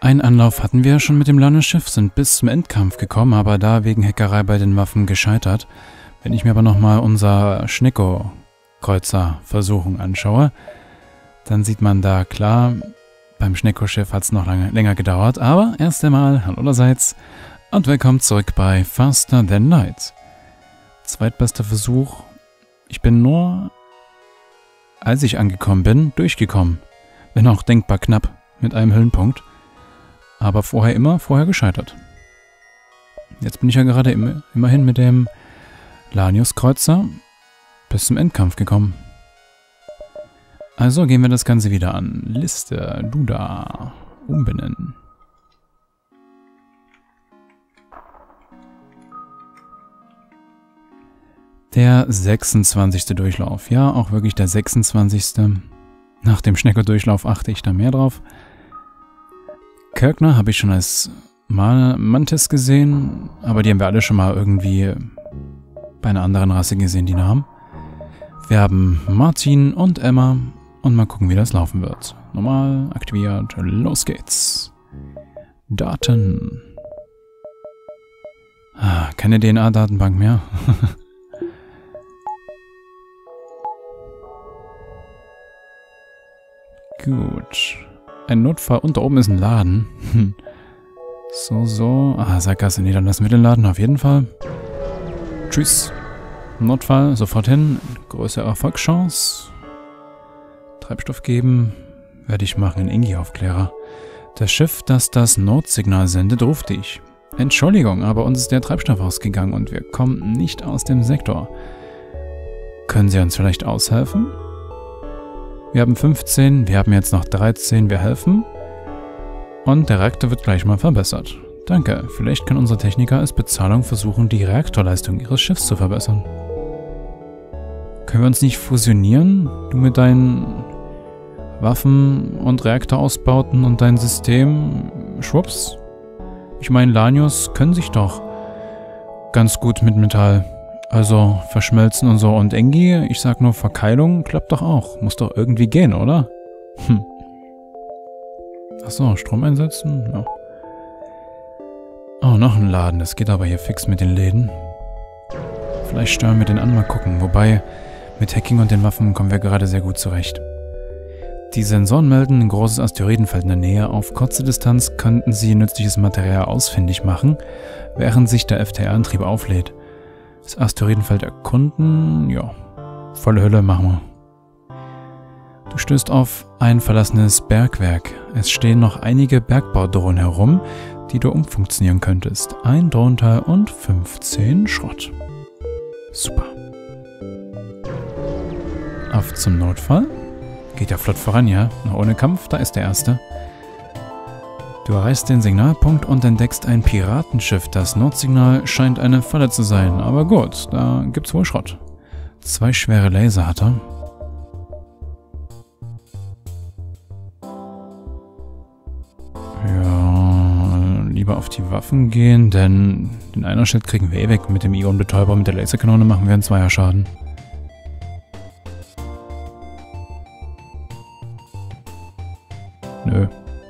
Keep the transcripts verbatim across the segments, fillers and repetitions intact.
Einen Anlauf hatten wir schon mit dem Landesschiff, sind bis zum Endkampf gekommen, aber da wegen Hackerei bei den Waffen gescheitert. Wenn ich mir aber nochmal unser Schnecko-Kreuzer-Versuchung anschaue, dann sieht man da klar, beim Schnecko-Schiff hat es noch lange, länger gedauert, aber erst einmal hallo allerseits und willkommen zurück bei Faster Than Light. Zweitbester Versuch. Ich bin nur, als ich angekommen bin, durchgekommen. Wenn auch denkbar knapp, mit einem Hüllenpunkt. Aber vorher immer, vorher gescheitert. Jetzt bin ich ja gerade im, immerhin mit dem Lanius-Kreuzer bis zum Endkampf gekommen. Also gehen wir das Ganze wieder an. Liste, Duda, umbenennen. Der sechsundzwanzigste Durchlauf. Ja, auch wirklich der sechsundzwanzigste Nach dem Schnecko-Durchlauf achte ich da mehr drauf. Kirkner habe ich schon als Mantis gesehen, aber die haben wir alle schon mal irgendwie bei einer anderen Rasse gesehen, die Namen. Wir haben Martin und Emma und mal gucken, wie das laufen wird. Normal, aktiviert, los geht's. Daten. Ah, keine D N A-Datenbank mehr. Gut. Ein Notfall und da oben ist ein Laden. Hm. So, so. Ah, Sackgasse. Nee, dann lassen wir den Laden auf jeden Fall. Tschüss. Notfall, sofort hin. Größere Erfolgschance. Treibstoff geben. Werde ich machen, in Ingi-Aufklärer. Das Schiff, das das Notsignal sendet, ruft dich. Entschuldigung, aber uns ist der Treibstoff ausgegangen und wir kommen nicht aus dem Sektor. Können Sie uns vielleicht aushelfen? Wir haben fünfzehn, wir haben jetzt noch dreizehn, wir helfen. Und der Reaktor wird gleich mal verbessert. Danke, vielleicht können unsere Techniker als Bezahlung versuchen, die Reaktorleistung ihres Schiffs zu verbessern. Können wir uns nicht fusionieren? Du mit deinen Waffen- und Reaktorausbauten und dein System? Schwupps. Ich meine, Lanius können sich doch ganz gut mit Metall. Also verschmelzen und so. Und Engi, ich sag nur Verkeilung, klappt doch auch. Muss doch irgendwie gehen, oder? Hm. Achso, Strom einsetzen? Ja. Oh, noch ein Laden. Das geht aber hier fix mit den Läden. Vielleicht steuern wir den an, mal gucken. Wobei, mit Hacking und den Waffen kommen wir gerade sehr gut zurecht. Die Sensoren melden ein großes Asteroidenfeld in der Nähe. Auf kurze Distanz könnten sie nützliches Material ausfindig machen, während sich der F T R-Antrieb auflädt. Das Asteroidenfeld erkunden, ja, volle Hülle machen wir. Du stößt auf ein verlassenes Bergwerk. Es stehen noch einige Bergbaudrohnen herum, die du umfunktionieren könntest. Ein Drohnenteil und fünfzehn Schrott. Super. Auf zum Notfall. Geht ja flott voran, ja? Noch ohne Kampf, da ist der erste. Du erreichst den Signalpunkt und entdeckst ein Piratenschiff. Das Notsignal scheint eine Falle zu sein. Aber gut, da gibt's wohl Schrott. Zwei schwere Laser hat er. Ja, lieber auf die Waffen gehen, denn den einer Schild kriegen wir eh weg. Mit dem Ionenbetäuber, mit der Laserkanone machen wir einen Zweierschaden. Nö.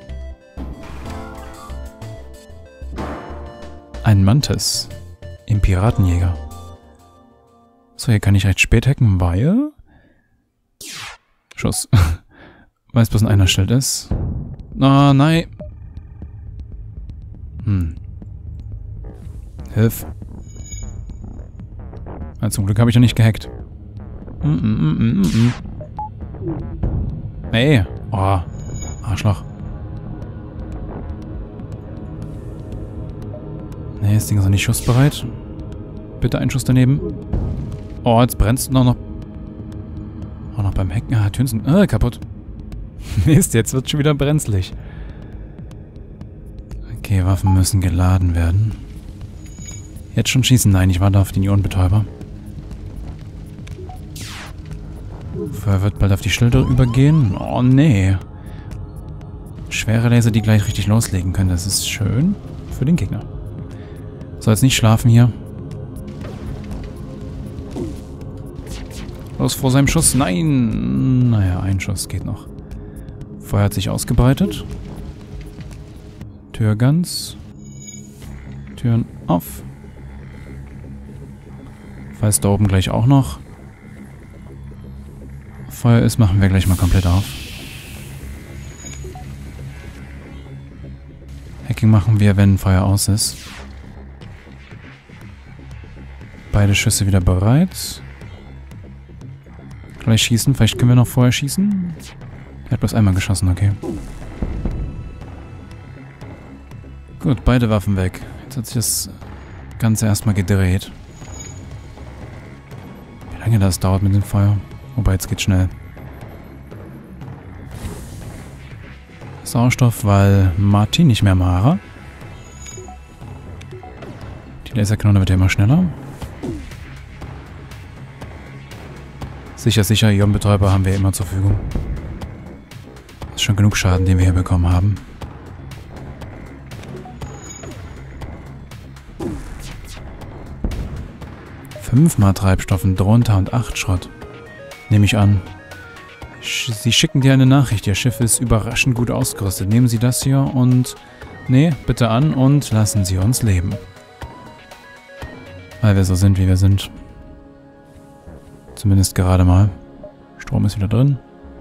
Ein Mantis. Im Piratenjäger. So, hier kann ich recht spät hacken, weil... Schuss. Weil es bloß ein Einer-Schild ist. Oh, nein. Hm. Hilf. Ja, zum Glück habe ich ja nicht gehackt. Mm, mm, mm, mm, mm. Ey. Oh. Arschloch. Nee, das Ding ist noch nicht schussbereit. Bitte einen Schuss daneben. Oh, jetzt brennt es noch noch. Auch noch beim Hacken. Ah, Türen sind äh, kaputt. Mist, jetzt wird schon wieder brenzlig. Okay, Waffen müssen geladen werden. Jetzt schon schießen? Nein, ich warte auf den Ionenbetäuber. Feuer wird bald auf die Schilder übergehen. Oh, nee. Schwere Laser, die gleich richtig loslegen können. Das ist schön für den Gegner. Soll jetzt nicht schlafen hier. Los, vor seinem Schuss. Nein. Naja, ein Schuss geht noch. Feuer hat sich ausgebreitet. Tür ganz. Türen auf. Falls da oben gleich auch noch Feuer ist, machen wir gleich mal komplett auf. Hacking machen wir, wenn Feuer aus ist. Beide Schüsse wieder bereit. Gleich schießen. Vielleicht können wir noch vorher schießen. Er hat bloß einmal geschossen, okay. Gut, beide Waffen weg. Jetzt hat sich das Ganze erstmal gedreht. Wie lange das dauert mit dem Feuer? Wobei, jetzt geht's schnell. Sauerstoff, weil Martin, nicht mehr Mara. Die Laserkanone wird ja immer schneller. Sicher, sicher, Ionenbetäuber haben wir immer zur Verfügung. Das ist schon genug Schaden, den wir hier bekommen haben. Fünfmal Treibstoffen drunter und acht Schrott. Nehme ich an. Sie schicken dir eine Nachricht. Ihr Schiff ist überraschend gut ausgerüstet. Nehmen Sie das hier und... Nee, bitte an und lassen Sie uns leben. Weil wir so sind, wie wir sind. Zumindest gerade mal. Strom ist wieder drin.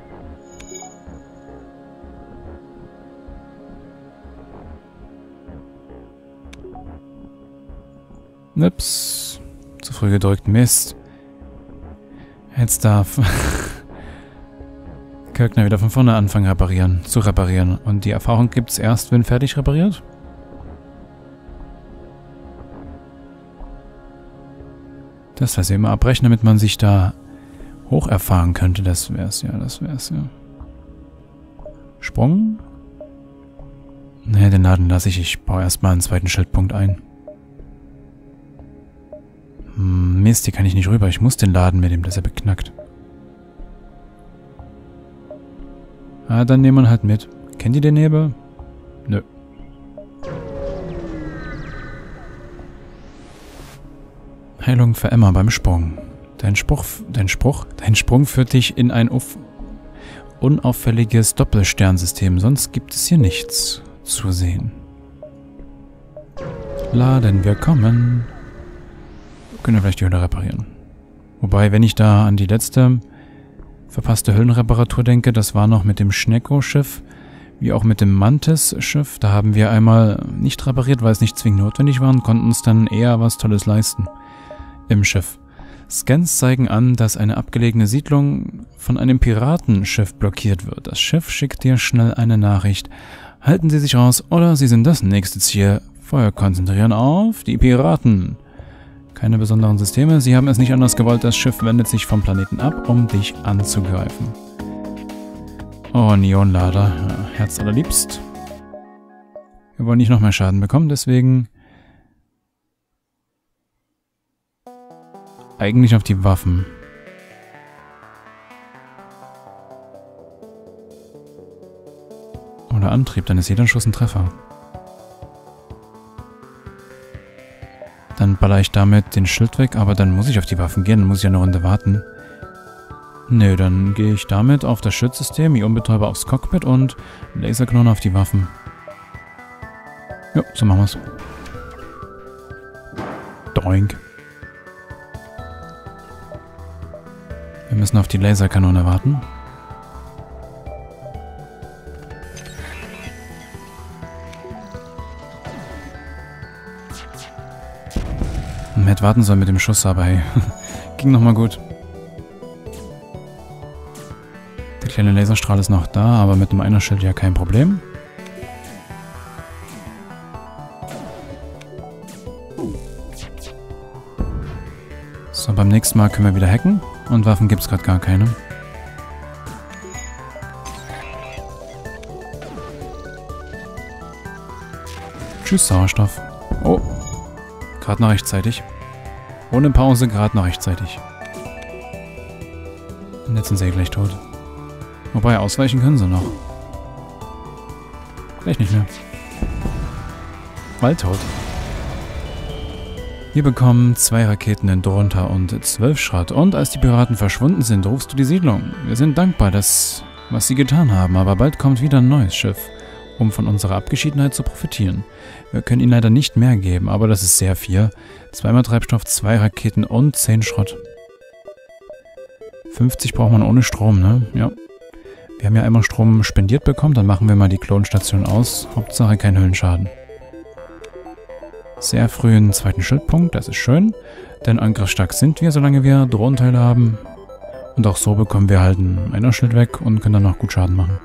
Ups. Zu früh gedrückt. Mist. Jetzt darf Kirkner wieder von vorne anfangen reparieren, zu reparieren. Und die Erfahrung gibt es erst, wenn fertig repariert? Das wäre immer abbrechen, damit man sich da hoch erfahren könnte. Das wär's ja, das wär's ja. Sprung? Ne, den Laden lasse ich. Ich baue erstmal einen zweiten Schildpunkt ein. Hm, Mist, hier kann ich nicht rüber. Ich muss den Laden mitnehmen, dass er beknackt. Ah, dann nehmen wir ihn halt mit. Kennt ihr den Nebel? Nö. Heilung für Emma beim Sprung. Dein Spruch, dein Spruch, dein Sprung führt dich in ein unauffälliges Doppelsternsystem. Sonst gibt es hier nichts zu sehen. Laden wir kommen. Können wir vielleicht die Hülle reparieren. Wobei, wenn ich da an die letzte verpasste Hüllenreparatur denke, das war noch mit dem Schnecko-Schiff, wie auch mit dem Mantis-Schiff. Da haben wir einmal nicht repariert, weil es nicht zwingend notwendig war und konnten uns dann eher was Tolles leisten. Im Schiff. Scans zeigen an, dass eine abgelegene Siedlung von einem Piratenschiff blockiert wird. Das Schiff schickt dir schnell eine Nachricht. Halten Sie sich raus oder Sie sind das nächste Ziel. Feuer konzentrieren auf die Piraten. Keine besonderen Systeme. Sie haben es nicht anders gewollt. Das Schiff wendet sich vom Planeten ab, um dich anzugreifen. Oh, Neonlader. Ja, Herz allerliebst. Wir wollen nicht noch mehr Schaden bekommen, deswegen eigentlich auf die Waffen. Oder Antrieb, dann ist jeder Schuss ein Treffer. Dann baller ich damit den Schild weg, aber dann muss ich auf die Waffen gehen, dann muss ich ja eine Runde warten. Nö, dann gehe ich damit auf das Schützsystem, Ionenbetäuber aufs Cockpit und Laserkanone auf die Waffen. Jo, so machen wir's. Doink. Wir müssen auf die Laserkanone warten. Man hätte warten sollen mit dem Schuss, aber hey, ging nochmal gut. Der kleine Laserstrahl ist noch da, aber mit dem Einerschild ja kein Problem. So, beim nächsten Mal können wir wieder hacken. Und Waffen gibt es gerade gar keine. Tschüss, Sauerstoff. Oh, gerade noch rechtzeitig. Ohne Pause, gerade noch rechtzeitig. Und jetzt sind sie gleich tot. Wobei, ausweichen können sie noch. Gleich nicht mehr. Bald tot. Wir bekommen zwei Raketen in drunter und zwölf Schrott. Und als die Piraten verschwunden sind, rufst du die Siedlung. Wir sind dankbar, dass, was sie getan haben, aber bald kommt wieder ein neues Schiff. um von unserer Abgeschiedenheit zu profitieren. Wir können ihnen leider nicht mehr geben, aber das ist sehr viel. Zweimal Treibstoff, zwei Raketen und zehn Schrott. fünfzig braucht man ohne Strom, ne? Ja. Wir haben ja einmal Strom spendiert bekommen, dann machen wir mal die Klonstation aus. Hauptsache kein Höhlenschaden. Sehr früh einen zweiten Schildpunkt, das ist schön. Denn angriffsstark sind wir, solange wir Drohnenteile haben. Und auch so bekommen wir halt ein Einerschild weg und können dann noch gut Schaden machen.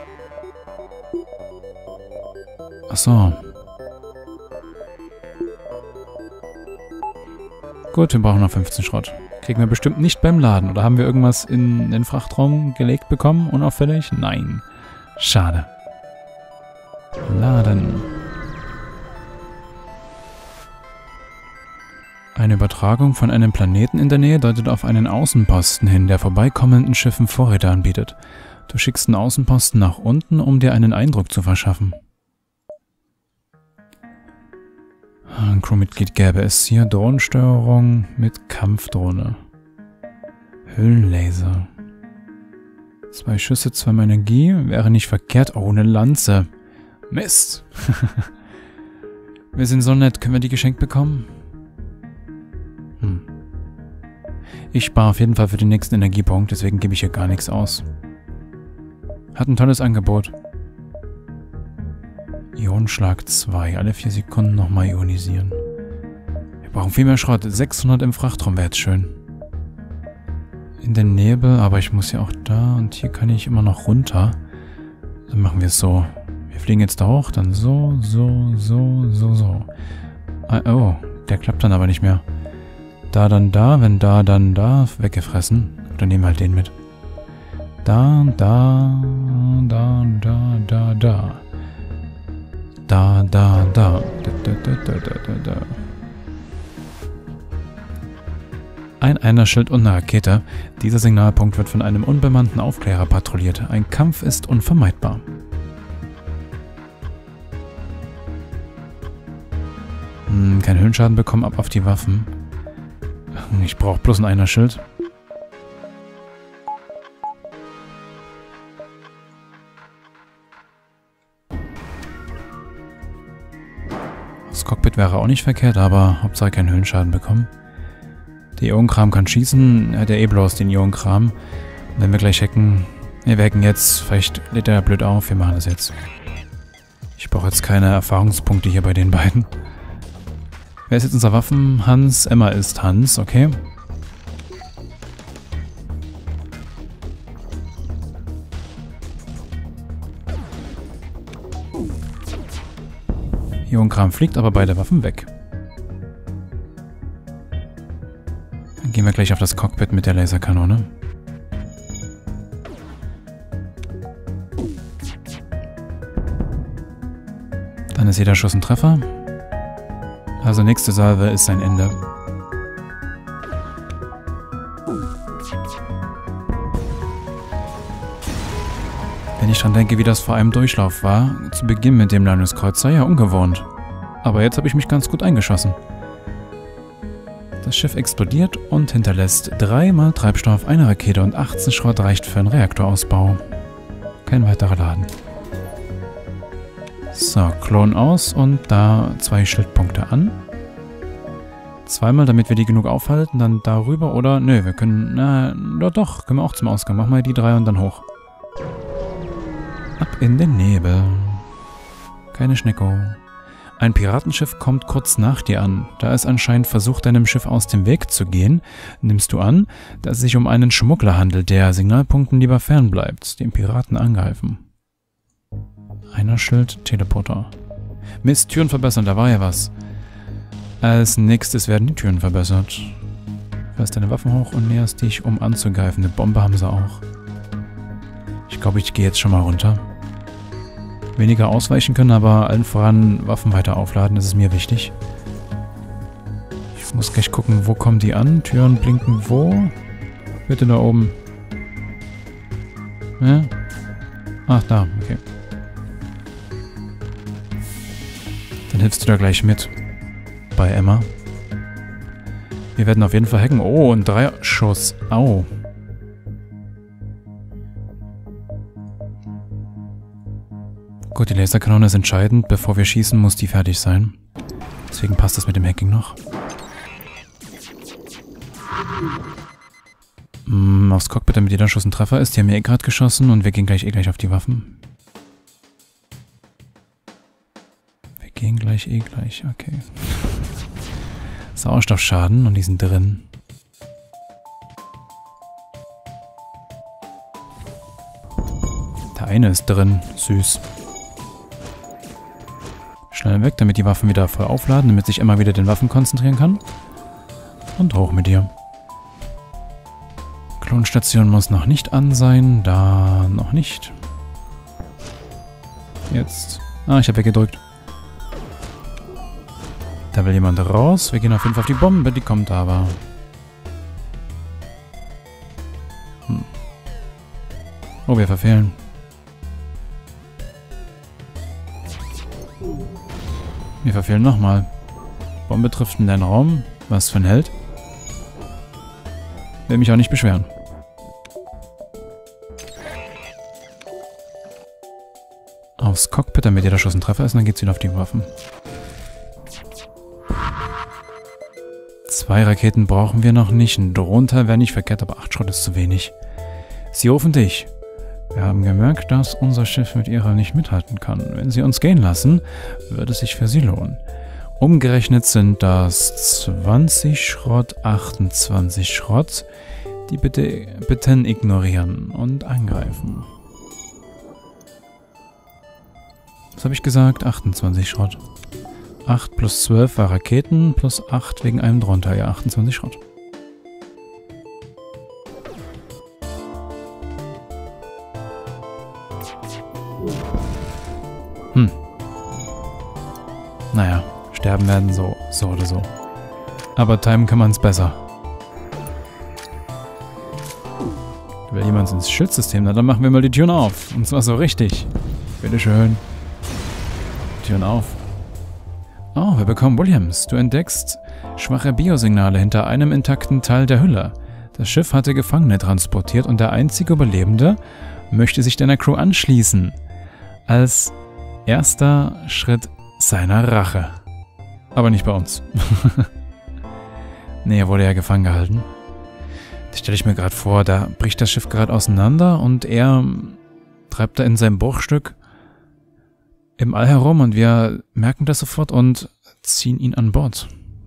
Achso. Gut, wir brauchen noch fünfzehn Schrott. Kriegen wir bestimmt nicht beim Laden. Oder haben wir irgendwas in den Frachtraum gelegt bekommen? Unauffällig? Nein. Schade. Laden. Eine Übertragung von einem Planeten in der Nähe deutet auf einen Außenposten hin, der vorbeikommenden Schiffen Vorräte anbietet. Du schickst einen Außenposten nach unten, um dir einen Eindruck zu verschaffen. Ein Crewmitglied gäbe es hier. Drohnensteuerung mit Kampfdrohne. Hüllenlaser. Zwei Schüsse, zweimal Energie. Wäre nicht verkehrt. Oh, eine Lanze. Mist. Wir sind so nett. Können wir die geschenkt bekommen? Hm. Ich spare auf jeden Fall für den nächsten Energiepunkt, deswegen gebe ich hier gar nichts aus. Hat ein tolles Angebot. Ionenschlag zwei. Alle vier Sekunden nochmal ionisieren. Wir brauchen viel mehr Schrott. sechshundert im Frachtraum wäre jetzt schön. In den Nebel, aber ich muss ja auch da und hier kann ich immer noch runter. Dann machen wir es so. Wir fliegen jetzt da hoch, dann so, so, so, so, so. Ah, oh, der klappt dann aber nicht mehr. Da, dann da, wenn da, dann da, weggefressen. Dann nehmen wir halt den mit. Da, da, da, da, da, da. Da, da, da. Da, da, da, da, da, da. Ein Einerschild und eine Rakete. Dieser Signalpunkt wird von einem unbemannten Aufklärer patrouilliert. Ein Kampf ist unvermeidbar. Hm, kein Höhenschaden bekommen, ab auf die Waffen. Ich brauche bloß ein Einerschild. Das Cockpit wäre auch nicht verkehrt, aber Hauptsache keinen Höhenschaden bekommen. Der Ionenkram kann schießen, er hat ja eh bloß den Ionenkram. Wenn wir gleich hacken, wir hacken jetzt, vielleicht lädt er blöd auf, wir machen das jetzt. Ich brauche jetzt keine Erfahrungspunkte hier bei den beiden. Wer ist jetzt unser Waffen? Hans, Emma ist Hans, okay. Ionenkram fliegt, aber beide Waffen weg. Dann gehen wir gleich auf das Cockpit mit der Laserkanone. Dann ist jeder Schuss ein Treffer. Also nächste Salve ist sein Ende. Wenn ich dran denke, wie das vor einem Durchlauf war, zu Beginn mit dem Landungskreuzer, ja ungewohnt. Aber jetzt habe ich mich ganz gut eingeschossen. Das Schiff explodiert und hinterlässt dreimal Treibstoff, eine Rakete und achtzehn Schrott reicht für einen Reaktorausbau. Kein weiterer Laden. So, Klon aus und da zwei Schildpunkte an. Zweimal, damit wir die genug aufhalten, dann darüber oder... Nö, wir können... Na, doch, doch, können wir auch zum Ausgang. Machen wir die drei und dann hoch. Ab in den Nebel. Keine Schnecko. Ein Piratenschiff kommt kurz nach dir an. Da es anscheinend versucht, deinem Schiff aus dem Weg zu gehen, nimmst du an, dass es sich um einen Schmuggler handelt, der Signalpunkten lieber fernbleibt. Dem Piraten angreifen. Einerschild, Teleporter. Mist, Türen verbessern, da war ja was. Als nächstes werden die Türen verbessert. Fährst deine Waffen hoch und näherst dich, um anzugreifen. Eine Bombe haben sie auch. Ich glaube, ich gehe jetzt schon mal runter. Weniger ausweichen können, aber allen voran Waffen weiter aufladen, das ist mir wichtig. Ich muss gleich gucken, wo kommen die an? Türen blinken wo? Bitte da oben. Ja? Ach, da, okay. Dann hilfst du da gleich mit. Bei Emma. Wir werden auf jeden Fall hacken. Oh, ein Dreierschuss. Au. Gut, die Laserkanone ist entscheidend. Bevor wir schießen, muss die fertig sein. Deswegen passt das mit dem Hacking noch. Mm, aufs Cockpit, damit jeder Schuss ein Treffer ist. Die haben ja eh gerade geschossen und wir gehen gleich eh gleich auf die Waffen. Wir gehen gleich eh gleich, okay. Sauerstoffschaden und die sind drin. Der eine ist drin, süß. Schnell weg, damit die Waffen wieder voll aufladen, damit sich immer wieder den Waffen konzentrieren kann. Und hoch mit dir. Klonstation muss noch nicht an sein, da noch nicht. Jetzt. Ah, ich habe weggedrückt. Da will jemand raus. Wir gehen auf jeden Fall auf die Bombe, die kommt aber. Hm. Oh, wir verfehlen. Wir verfehlen nochmal. Bombe trifft in deinen Raum. Was für ein Held. Will mich auch nicht beschweren. Aufs Cockpit, damit jeder Schuss ein Treffer ist, und dann geht's wieder auf die Waffen. Zwei Raketen brauchen wir noch nicht. Ein Drohnenteil wäre nicht verkehrt, aber acht Schrott ist zu wenig. Sie rufen dich. Wir haben gemerkt, dass unser Schiff mit ihrer nicht mithalten kann. Wenn sie uns gehen lassen, würde es sich für sie lohnen. Umgerechnet sind das zwanzig Schrott, achtundzwanzig Schrott. Die bitte bitten ignorieren und angreifen. Was habe ich gesagt? achtundzwanzig Schrott. acht plus zwölf war Raketen, plus acht wegen einem drunter. Ja, achtundzwanzig Schrott. Hm. Naja, sterben werden so, so oder so. Aber timen kann man es besser. Will jemand ins Schildsystem? Na, dann machen wir mal die Türen auf. Und zwar so richtig. Bitteschön. Türen auf. Oh, wir bekommen Williams. Du entdeckst schwache Biosignale hinter einem intakten Teil der Hülle. Das Schiff hatte Gefangene transportiert und der einzige Überlebende möchte sich deiner Crew anschließen. Als erster Schritt seiner Rache. Aber nicht bei uns. Nee, er wurde ja gefangen gehalten. Das stelle ich mir gerade vor, da bricht das Schiff gerade auseinander und er treibt da in seinem Bruchstück im All herum und wir merken das sofort und ziehen ihn an Bord.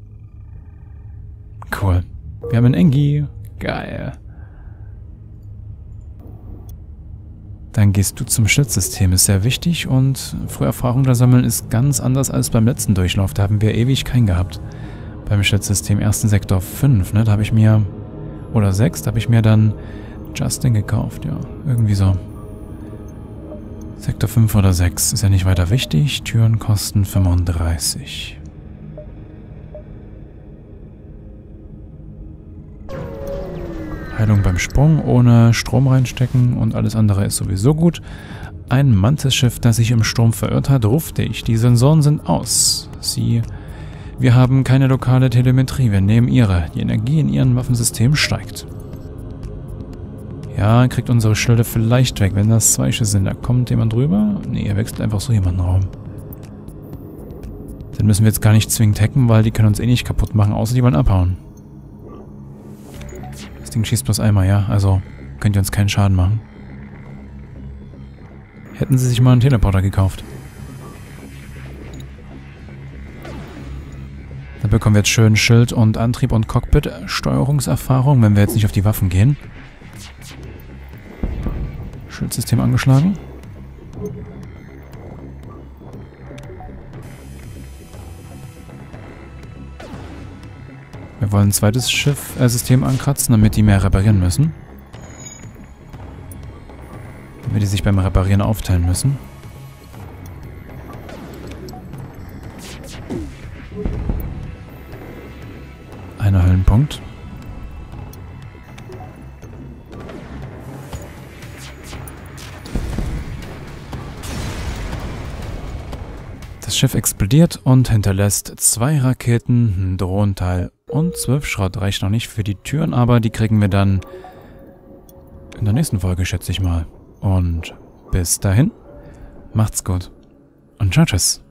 Cool. Wir haben einen Engi. Geil. Dann gehst du zum Schildsystem, ist sehr wichtig und frühe Erfahrung da sammeln ist ganz anders als beim letzten Durchlauf. Da haben wir ewig keinen gehabt. Beim Schildsystem ersten Sektor fünf, ne, da habe ich mir, oder sechs, da habe ich mir dann Justin gekauft, ja, irgendwie so. Sektor fünf oder sechs, ist ja nicht weiter wichtig. Türen kosten fünfunddreißig. Heilung beim Sprung, ohne Strom reinstecken und alles andere ist sowieso gut. Ein Mantis-Schiff, das sich im Sturm verirrt hat, ruft dich. Die Sensoren sind aus. Sie... Wir haben keine lokale Telemetrie, wir nehmen ihre. Die Energie in ihrem Waffensystem steigt. Ja, kriegt unsere Schilde vielleicht weg, wenn das zwei Schüsse sind. Da kommt jemand drüber? Nee, er wechselt einfach so jemanden Raum. Dann müssen wir jetzt gar nicht zwingend hacken, weil die können uns eh nicht kaputt machen, außer die wollen abhauen. Das Ding schießt bloß einmal, ja? Also könnt ihr uns keinen Schaden machen. Hätten sie sich mal einen Teleporter gekauft. Dann bekommen wir jetzt schön Schild und Antrieb und Cockpit-Steuerungserfahrung, wenn wir jetzt nicht auf die Waffen gehen. Schildsystem angeschlagen. Wir wollen ein zweites Schiff, äh, System ankratzen, damit die mehr reparieren müssen. Damit die sich beim Reparieren aufteilen müssen. Einer Höllenpunkt. Das Schiff explodiert und hinterlässt zwei Raketen, ein Drohnenteil und zwölf Schrott. Reicht noch nicht für die Türen, aber die kriegen wir dann in der nächsten Folge, schätze ich mal. Und bis dahin, macht's gut. und ciao, tschüss.